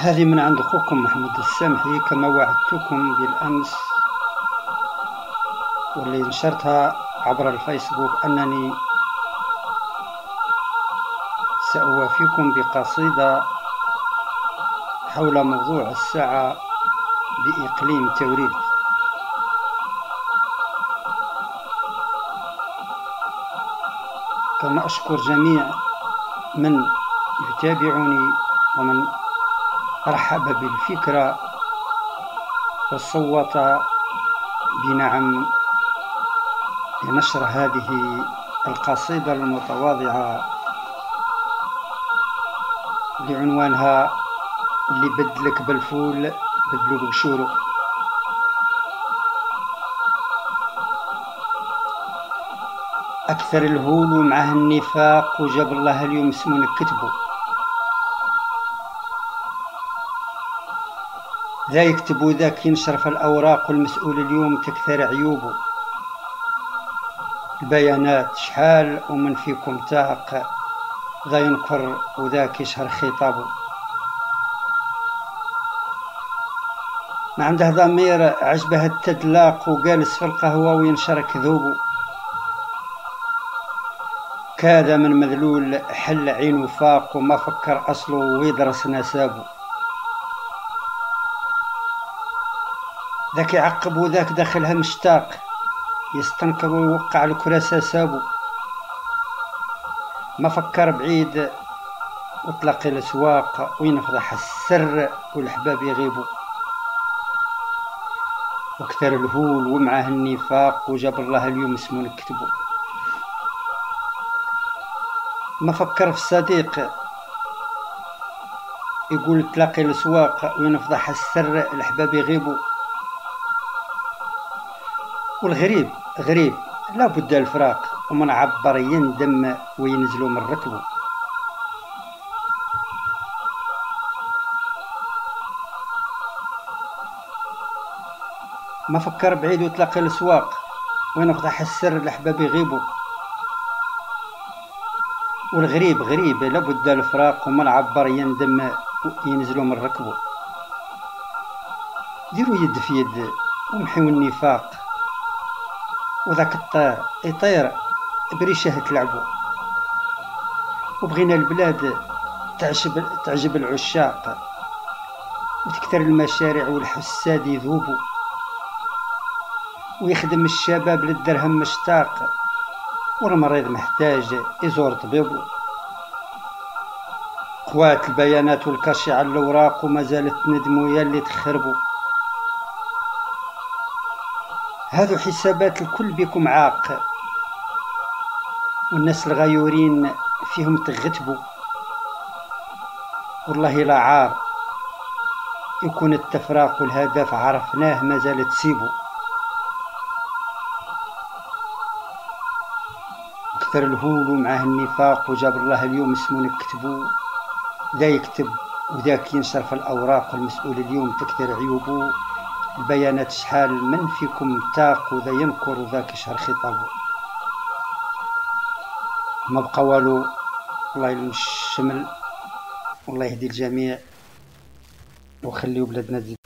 هذه من عند أخوكم محمود السامحي كما وعدتكم بالأمس، واللي نشرتها عبر الفيسبوك أنني سأوافيكم بقصيدة حول موضوع الساعة بإقليم توريد. كما أشكر جميع من يتابعني ومن رحب بالفكرة وصوت بنعم لنشر هذه القصيدة المتواضعة لعنوانها اللي بدلك بالفول بدلو بقشورو. أكثر الهول ومعه النفاق وجاب الله اليوم اسمه نكتبو، ذا يكتب وذاك ينشر في الأوراق والمسؤول اليوم تكثر عيوبه. البيانات شحال ومن فيكم تاق، ذا ينكر وذاك يشهر خطابه. ما عنده ضمير عجبه التدلاق وجالس في القهوة وينشر كذوبه. كاد من مذلول حل عينه فاق وما فكر أصله ويدرس نسابه. ذاك يعقب وذاك داخلها مشتاق، يستنكر ويوقع الكراسة سابو. ما فكر بعيد وطلق الأسواق وينفضح السر والحباب يغيبوا. وكثر الهول ومعه النفاق وجاب الله اليوم اسمه نكتبو. ما فكر في الصديق يقول تلاقي الأسواق وينفضح السر الحباب يغيبوا. والغريب غريب لابد الفراق، ومن عبر يندم وينزلوا من ركبه. ما فكر بعيد وتلاقي الاسواق وينفضح السر الاحباب يغيبوا. والغريب غريب لابد الفراق، ومن عبر يندم وينزلوا من ركبه. ديروا يد في يد ومحيوا النفاق، وذاك الطير يطير بريشه تلعبوا. وبغينا البلاد تعجب العشاق، وتكثر المشاريع والحساد يذوبوا. ويخدم الشباب للدرهم مشتاق، والمريض محتاج يزور طبيبه. قوات البيانات والكاشي على الأوراق وما زالت تندموا يا اللي تخربوا. هذو حسابات الكل بكم عاق، والناس الغيورين فيهم تغتبوا. والله لا عار يكون التفراق والهدف عرفناه ما زالت تسيبه. كثر الهول ومعه النفاق وجاب الله اليوم اسمه نكتبو. ذا يكتب وذاك ينشر في الأوراق والمسؤول اليوم تكثر عيوبه. البيانات شحال من فيكم تاق، وذا ينكر وذاك يشهر خطابه. ما بقى والو، الله يلم الشمل والله يهدي الجميع وخليو بلادنا تزيد.